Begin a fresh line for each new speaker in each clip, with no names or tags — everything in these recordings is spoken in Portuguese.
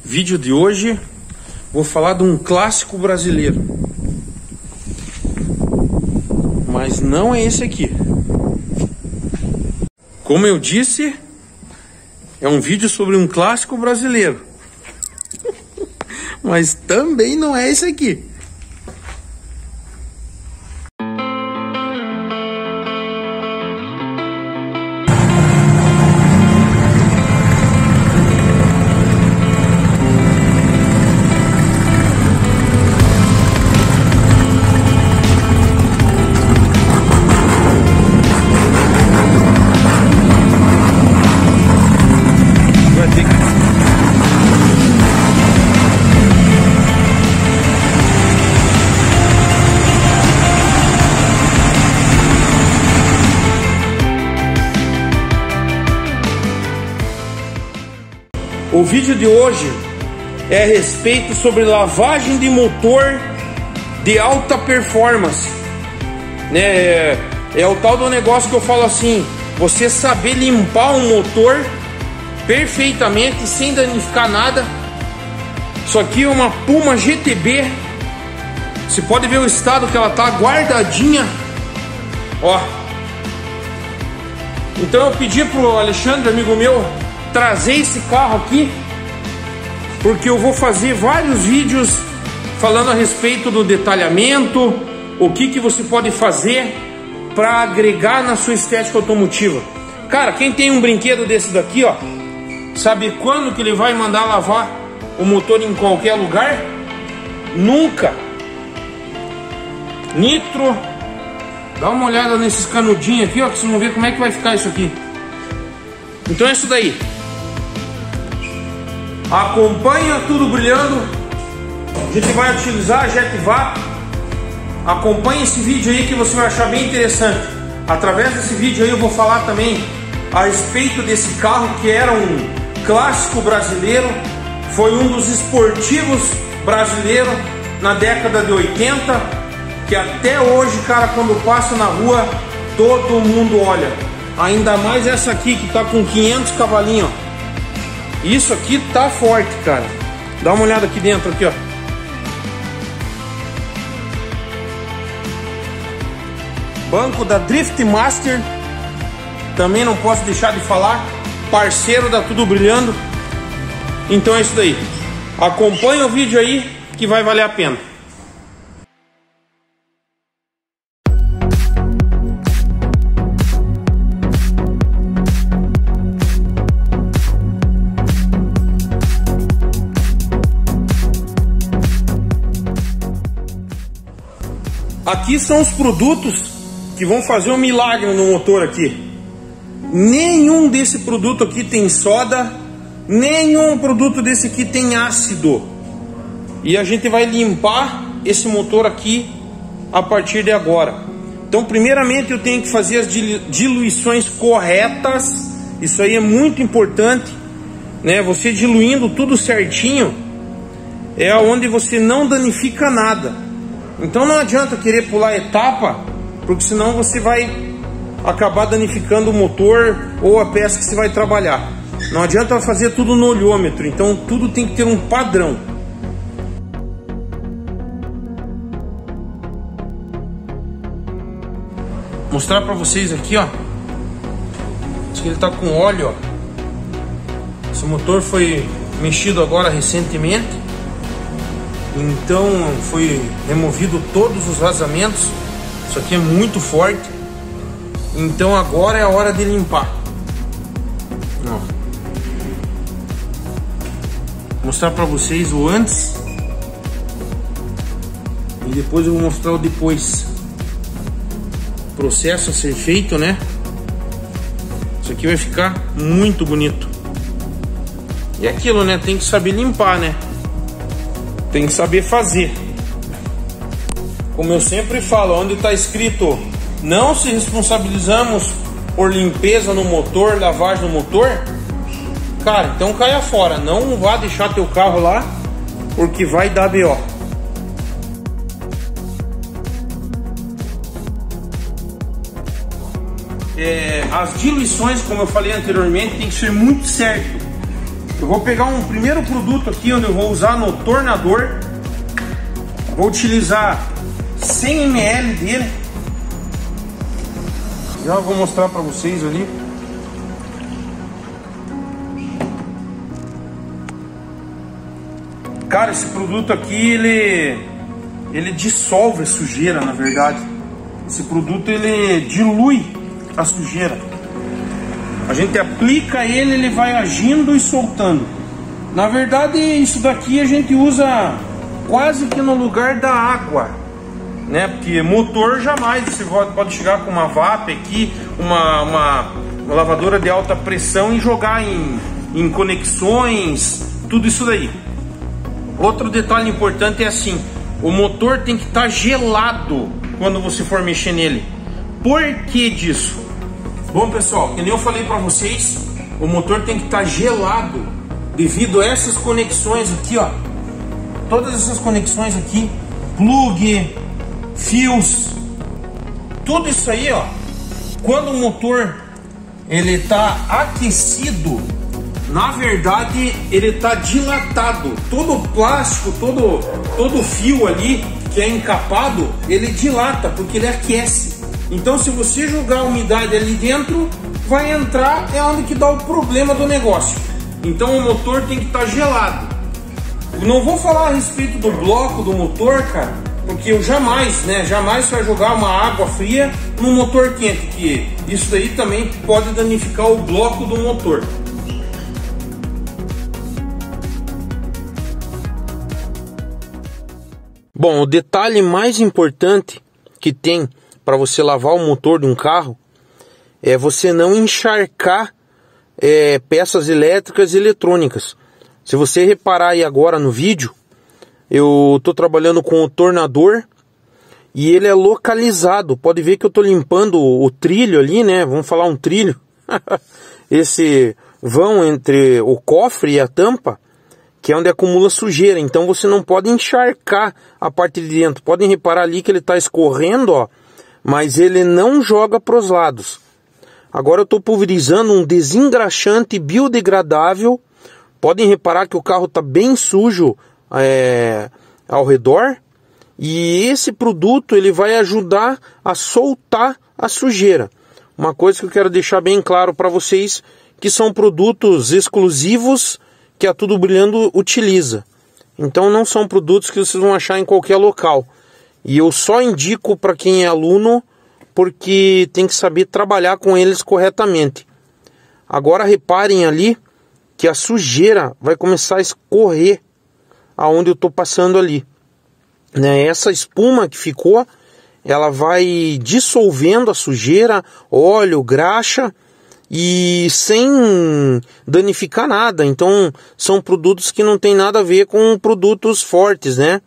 Vídeo de hoje, vou falar de um clássico brasileiro. Mas não é esse aqui. Como eu disse, é um vídeo sobre um clássico brasileiro. Mas também não é esse aqui. O vídeo de hoje é a respeito sobre lavagem de motor de alta performance, né? É o tal do negócio que eu falo assim: você saber limpar um motor perfeitamente sem danificar nada. Isso aqui é uma Puma GTB. Você pode ver o estado que ela tá guardadinha, ó. Então eu pedi pro Alexandre, amigo meu, trazer esse carro aqui, porque eu vou fazer vários vídeos falando a respeito do detalhamento, o que você pode fazer para agregar na sua estética automotiva. Cara, quem tem um brinquedo desse daqui, ó, sabe quando que ele vai mandar lavar o motor em qualquer lugar? Nunca. Nitro. Dá uma olhada nesses canudinhos aqui, ó, que vocês vão ver como é que vai ficar isso aqui. Então é isso daí. Acompanha Tudo Brilhando. A gente vai utilizar a JetVac. Acompanha esse vídeo aí que você vai achar bem interessante. Através desse vídeo aí eu vou falar também a respeito desse carro que era um clássico brasileiro. Foi um dos esportivos brasileiros na década de 80, que até hoje, cara, quando passa na rua, todo mundo olha. Ainda mais essa aqui que tá com 500 cavalinhos, ó. Isso aqui tá forte, cara. Dá uma olhada aqui dentro, aqui, ó. Banco da Drift Master. Também não posso deixar de falar. Parceiro da Tudo Brilhando. Então é isso daí. Acompanha o vídeo aí que vai valer a pena. Aqui são os produtos que vão fazer um milagre no motor aqui. Nenhum desse produto aqui tem soda, nenhum produto desse aqui tem ácido. E a gente vai limpar esse motor aqui a partir de agora. Então, primeiramente eu tenho que fazer as diluições corretas. Isso aí é muito importante, né? Você diluindo tudo certinho é onde você não danifica nada. Então não adianta querer pular etapa, porque senão você vai acabar danificando o motor ou a peça que você vai trabalhar. Não adianta fazer tudo no olhômetro, então tudo tem que ter um padrão. Mostrar para vocês aqui, ó. Esse aqui ele tá com óleo, ó. Esse motor foi mexido agora recentemente. Então foi removido todos os vazamentos. Isso aqui é muito forte. Então agora é a hora de limpar. Ó. Vou mostrar para vocês o antes e depois eu vou mostrar o depois. Processo a ser feito, né? Isso aqui vai ficar muito bonito. E aquilo, né? Tem que saber limpar, né? Tem que saber fazer. Como eu sempre falo, onde está escrito não se responsabilizamos por limpeza no motor, lavagem no motor, cara, então caia fora. Não vá deixar teu carro lá, porque vai dar BO. As diluições, como eu falei anteriormente, tem que ser muito certo. Eu vou pegar um primeiro produto aqui onde eu vou usar no tornador. Vou utilizar 100 ml dele. Já vou mostrar para vocês ali. Cara, esse produto aqui, ele dissolve a sujeira, na verdade. Esse produto, ele dilui a sujeira. A gente aplica ele, ele vai agindo e soltando. Na verdade, isso daqui a gente usa quase que no lugar da água, né? Porque motor jamais você pode chegar com uma VAP aqui, uma lavadora de alta pressão e jogar em conexões, tudo isso daí. Outro detalhe importante é assim, o motor tem que estar gelado quando você for mexer nele. Por que disso? Bom, pessoal, que nem eu falei para vocês, o motor tem que estar gelado devido a essas conexões aqui, ó. Todas essas conexões aqui, plug, fios, tudo isso aí, ó. Quando o motor ele está aquecido, na verdade ele está dilatado. Todo o plástico, todo o fio ali que é encapado, ele dilata porque ele aquece. Então, se você jogar a umidade ali dentro, vai entrar, é onde que dá o problema do negócio. Então, o motor tem que estar gelado. Eu não vou falar a respeito do bloco do motor, cara, porque eu jamais vai jogar uma água fria no motor quente, que isso daí também pode danificar o bloco do motor. Bom, o detalhe mais importante que tem para você lavar o motor de um carro é você não encharcar peças elétricas e eletrônicas. Se você reparar aí agora no vídeo, eu estou trabalhando com o tornador e ele é localizado. Pode ver que eu estou limpando o trilho ali, né? Vamos falar um trilho. Esse vão entre o cofre e a tampa, que é onde acumula sujeira. Então você não pode encharcar a parte de dentro. Podem reparar ali que ele está escorrendo, ó, mas ele não joga para os lados. Agora eu estou pulverizando um desengraxante biodegradável. Podem reparar que o carro está bem sujo ao redor. E esse produto ele vai ajudar a soltar a sujeira. Uma coisa que eu quero deixar bem claro para vocês, que são produtos exclusivos que a Tudo Brilhando utiliza. Então não são produtos que vocês vão achar em qualquer local. E eu só indico para quem é aluno, porque tem que saber trabalhar com eles corretamente. Agora reparem ali que a sujeira vai começar a escorrer aonde eu estou passando ali, né? Essa espuma que ficou, ela vai dissolvendo a sujeira, óleo, graxa, e sem danificar nada. Então são produtos que não tem nada a ver com produtos fortes, né?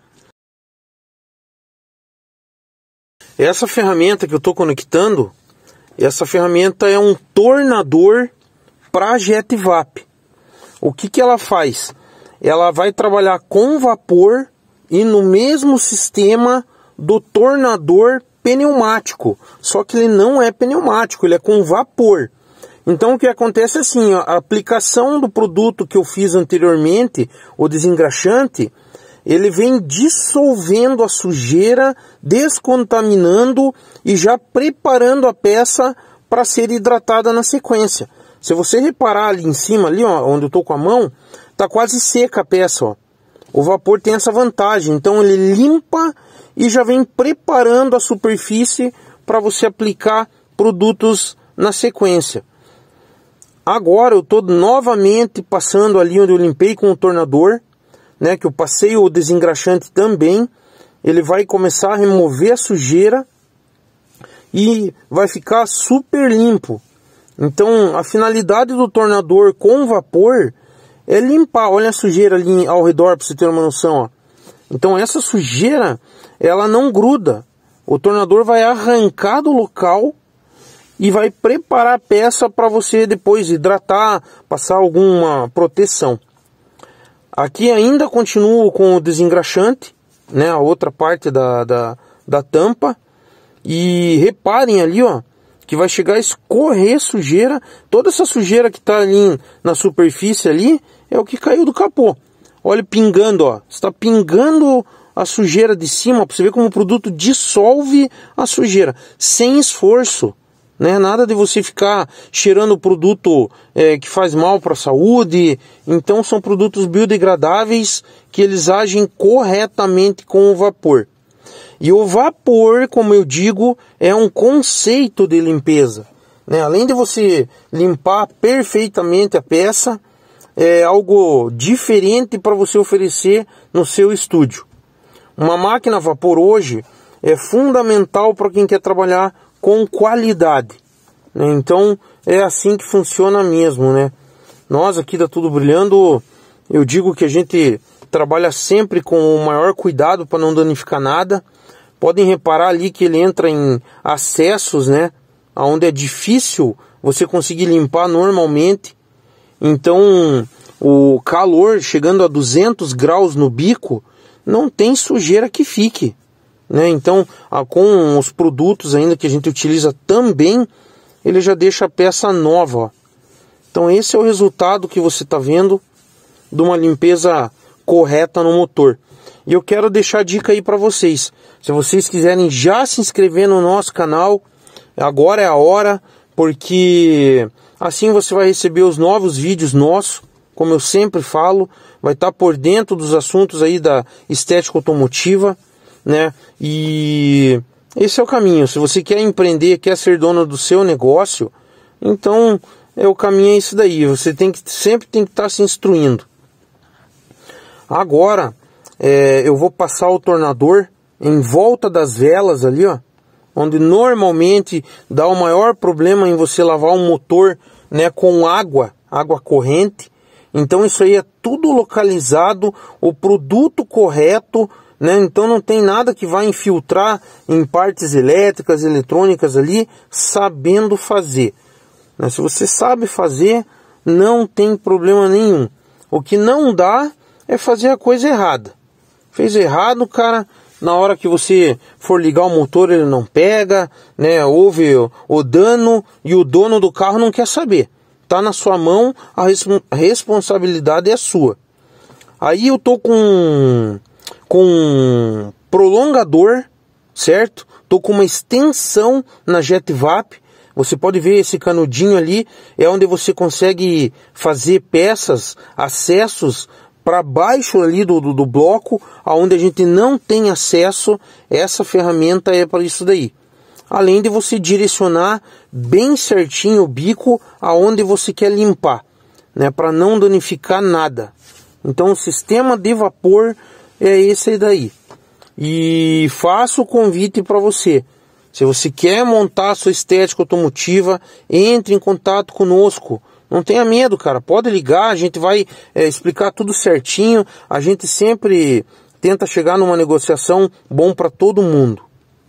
Essa ferramenta que eu estou conectando, essa ferramenta é um tornador para jet vape. O que ela faz? Ela vai trabalhar com vapor e no mesmo sistema do tornador pneumático. Só que ele não é pneumático, ele é com vapor. Então o que acontece é assim, a aplicação do produto que eu fiz anteriormente, o desengraxante, ele vem dissolvendo a sujeira, descontaminando e já preparando a peça para ser hidratada na sequência. Se você reparar ali em cima, ali, ó, onde eu estou com a mão, está quase seca a peça, ó. O vapor tem essa vantagem, então ele limpa e já vem preparando a superfície para você aplicar produtos na sequência. Agora eu estou novamente passando ali onde eu limpei com o tornador, né, que eu passei o desengraxante também. Ele vai começar a remover a sujeira e vai ficar super limpo. Então a finalidade do tornador com vapor é limpar. Olha a sujeira ali ao redor para você ter uma noção, ó. Então essa sujeira, ela não gruda. O tornador vai arrancar do local e vai preparar a peça para você depois hidratar, passar alguma proteção. Aqui ainda continuo com o desengraxante, né, a outra parte da tampa. E reparem ali, ó, que vai chegar a escorrer sujeira. Toda essa sujeira que está ali na superfície ali é o que caiu do capô. Olha, pingando, ó. Está pingando a sujeira de cima, para você ver como o produto dissolve a sujeira, sem esforço, né? Nada de você ficar cheirando o produto que faz mal para a saúde. Então são produtos biodegradáveis que eles agem corretamente com o vapor. E o vapor, como eu digo, é um conceito de limpeza, né? Além de você limpar perfeitamente a peça, é algo diferente para você oferecer no seu estúdio. Uma máquina a vapor hoje é fundamental para quem quer trabalhar com qualidade, né? Então é assim que funciona mesmo, né? Nós aqui da Tudo Brilhando, eu digo que a gente trabalha sempre com o maior cuidado para não danificar nada. Podem reparar ali que ele entra em acessos, né? Onde é difícil você conseguir limpar normalmente. Então o calor chegando a 200 graus no bico, não tem sujeira que fique, né? Então com os produtos ainda que a gente utiliza também, ele já deixa a peça nova, ó. Então esse é o resultado que você está vendo de uma limpeza correta no motor. E eu quero deixar a dica aí para vocês. Se vocês quiserem já se inscrever no nosso canal, agora é a hora, porque assim você vai receber os novos vídeos nossos, como eu sempre falo, vai estar por dentro dos assuntos aí da estética automotiva, né? E esse é o caminho. Se você quer empreender, quer ser dono do seu negócio, então o caminho é isso daí. Você sempre tem que estar se instruindo. Agora eu vou passar o tornador em volta das velas ali, ó, onde normalmente dá o maior problema em você lavar um motor, né, com água corrente. Então isso aí é tudo localizado, o produto correto, né? Então não tem nada que vai infiltrar em partes elétricas, eletrônicas ali, sabendo fazer, né? Se você sabe fazer, não tem problema nenhum. O que não dá é fazer a coisa errada. Fez errado, cara, na hora que você for ligar o motor ele não pega, né? Houve o dano e o dono do carro não quer saber. Tá na sua mão, a responsabilidade é sua. Aí eu tô com um prolongador, certo? Tô com uma extensão na JetVap. Você pode ver esse canudinho ali, é onde você consegue fazer peças, acessos para baixo ali do bloco, aonde a gente não tem acesso. Essa ferramenta é para isso daí. Além de você direcionar bem certinho o bico aonde você quer limpar, né, para não danificar nada. Então o sistema de vapor é esse aí daí. E faço o convite para você. Se você quer montar a sua estética automotiva, entre em contato conosco. Não tenha medo, cara. Pode ligar, a gente vai explicar tudo certinho. A gente sempre tenta chegar numa negociação bom para todo mundo.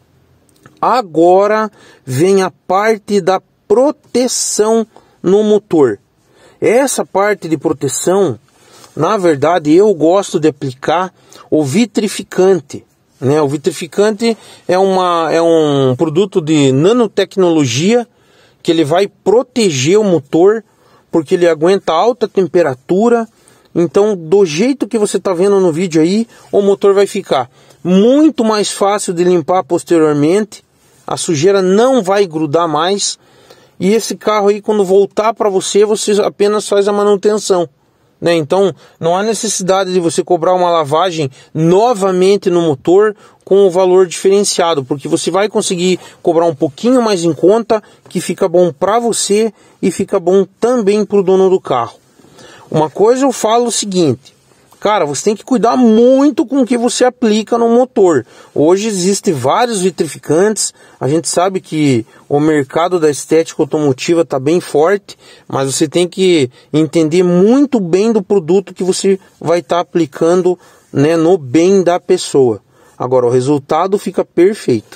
Agora vem a parte da proteção no motor. Essa parte de proteção, na verdade, eu gosto de aplicar o vitrificante, né? O vitrificante é um produto de nanotecnologia que ele vai proteger o motor, porque ele aguenta alta temperatura. Então, do jeito que você está vendo no vídeo aí, o motor vai ficar muito mais fácil de limpar posteriormente. A sujeira não vai grudar mais. E esse carro aí, quando voltar para você, você apenas faz a manutenção, né? Então, não há necessidade de você cobrar uma lavagem novamente no motor com o valor diferenciado, porque você vai conseguir cobrar um pouquinho mais em conta, que fica bom para você e fica bom também para o dono do carro. Uma coisa eu falo o seguinte, cara, você tem que cuidar muito com o que você aplica no motor. Hoje existem vários vitrificantes, a gente sabe que o mercado da estética automotiva está bem forte, mas você tem que entender muito bem do produto que você vai estar aplicando, né, no bem da pessoa. Agora o resultado fica perfeito.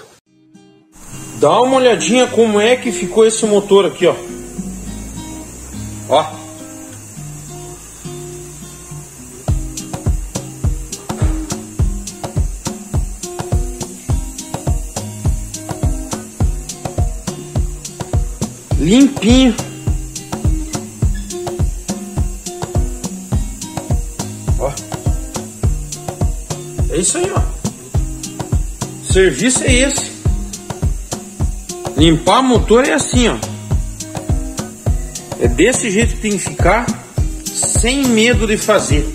Dá uma olhadinha como é que ficou esse motor aqui, ó. Ó. Limpinho. É isso aí, ó. O serviço é esse. Limpar motor é assim, ó. É desse jeito que tem que ficar, sem medo de fazer.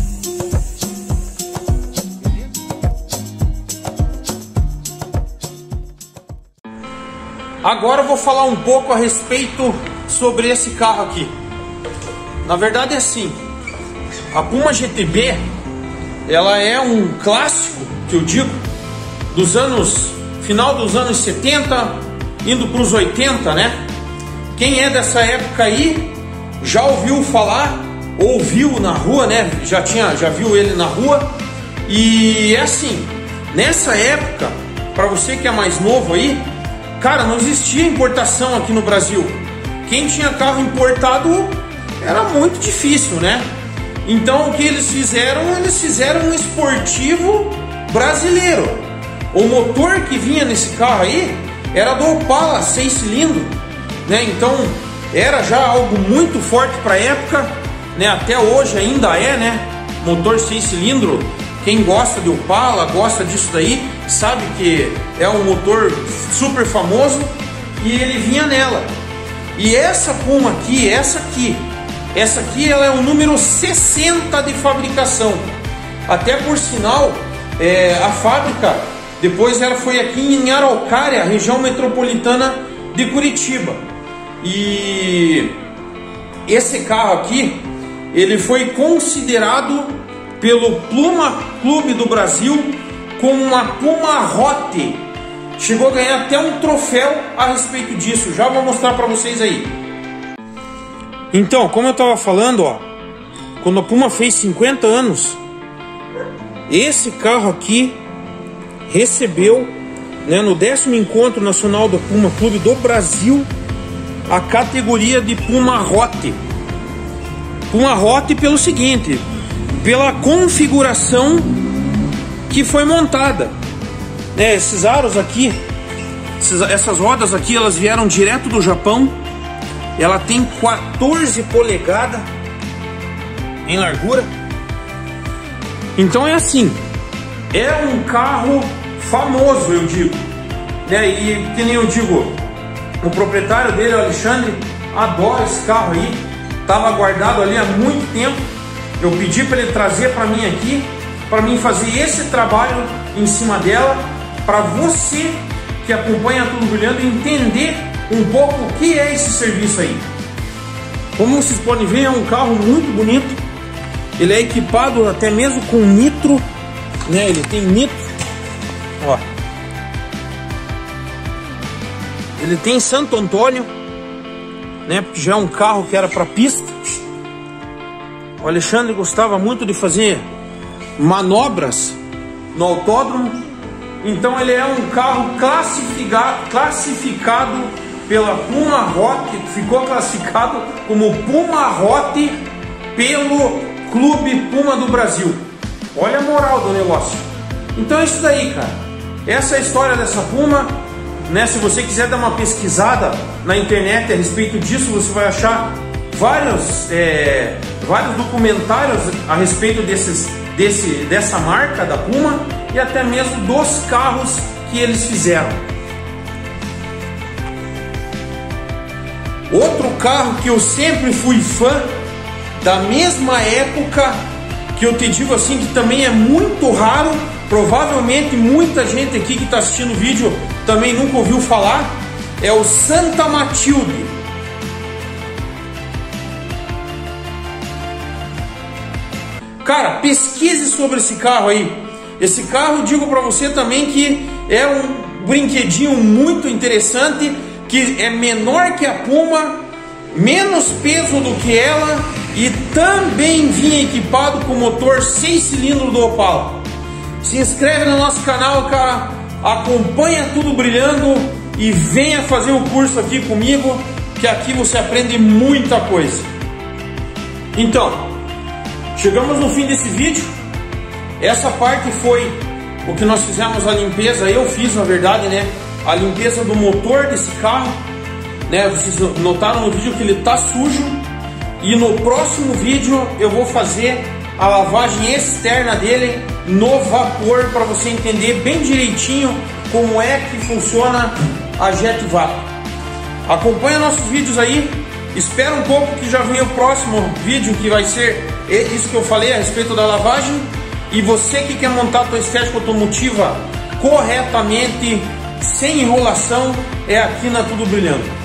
Agora eu vou falar um pouco a respeito sobre esse carro aqui. Na verdade é assim, a Puma GTB, ela é um clássico, que eu digo, dos anos, final dos anos 70, indo para os 80, né? Quem é dessa época aí, já ouviu falar, ou viu na rua, né? Já viu ele na rua. E é assim, nessa época, para você que é mais novo aí, cara, não existia importação aqui no Brasil. Quem tinha carro importado era muito difícil, né? Então o que eles fizeram? Eles fizeram um esportivo brasileiro. O motor que vinha nesse carro aí era do Opala 6 cilindros, né? Então era já algo muito forte para a época, né? Até hoje ainda é, né? Motor 6 cilindros. Quem gosta de Opala, gosta disso daí, sabe que é um motor super famoso e ele vinha nela. E essa Puma aqui, essa aqui ela é o número 60 de fabricação. Até por sinal, a fábrica, depois ela foi aqui em Araucária, região metropolitana de Curitiba. E esse carro aqui, ele foi considerado pelo Puma Clube do Brasil como uma Puma Hot. Chegou a ganhar até um troféu a respeito disso. Já vou mostrar para vocês aí. Então, como eu estava falando, ó, quando a Puma fez 50 anos, esse carro aqui recebeu, né, no 10º Encontro Nacional do Puma Clube do Brasil, a categoria de Puma Hot. Puma Hot pelo seguinte, pela configuração que foi montada, né? Esses aros aqui, essas rodas aqui, elas vieram direto do Japão. Ela tem 14 polegadas em largura. Então é assim, é um carro famoso, eu digo, né? E que nem eu digo, o proprietário dele, o Alexandre, adora esse carro aí. Estava guardado ali há muito tempo. Eu pedi para ele trazer para mim aqui, para mim fazer esse trabalho em cima dela, para você que acompanha Tudo Brilhando entender um pouco o que é esse serviço aí. Como vocês podem ver, é um carro muito bonito. Ele é equipado até mesmo com nitro, né? Ele tem nitro, ó. Ele tem Santo Antônio, né? Porque já é um carro que era para pista. O Alexandre gostava muito de fazer manobras no autódromo. Então ele é um carro classificado pela Puma Hot, ficou classificado como Puma Hot pelo Clube Puma do Brasil. Olha a moral do negócio. Então é isso daí, cara. Essa é a história dessa Puma, né? Se você quiser dar uma pesquisada na internet a respeito disso, você vai achar vários documentários a respeito dessa marca da Puma e até mesmo dos carros que eles fizeram. Outro carro que eu sempre fui fã, da mesma época, que eu te digo assim que também é muito raro, provavelmente muita gente aqui que está assistindo o vídeo também nunca ouviu falar, é o Santa Matilde. Cara, pesquise sobre esse carro aí. Esse carro, digo para você também que é um brinquedinho muito interessante, que é menor que a Puma, menos peso do que ela e também vinha equipado com motor 6 cilindros do Opala. Se inscreve no nosso canal, cara, acompanha Tudo Brilhando e venha fazer o curso aqui comigo, que aqui você aprende muita coisa. Então, chegamos no fim desse vídeo. Essa parte foi o que nós fizemos, a limpeza. Eu fiz, na verdade, né, a limpeza do motor desse carro, né? Vocês notaram no vídeo que ele tá sujo. E no próximo vídeo eu vou fazer a lavagem externa dele, no vapor para você entender bem direitinho como é que funciona a Jet Vapo. Acompanha nossos vídeos aí, espera um pouco que já vem o próximo vídeo, que vai ser isso que eu falei a respeito da lavagem. E você que quer montar a tua estética automotiva corretamente, sem enrolação, é aqui na Tudo Brilhando.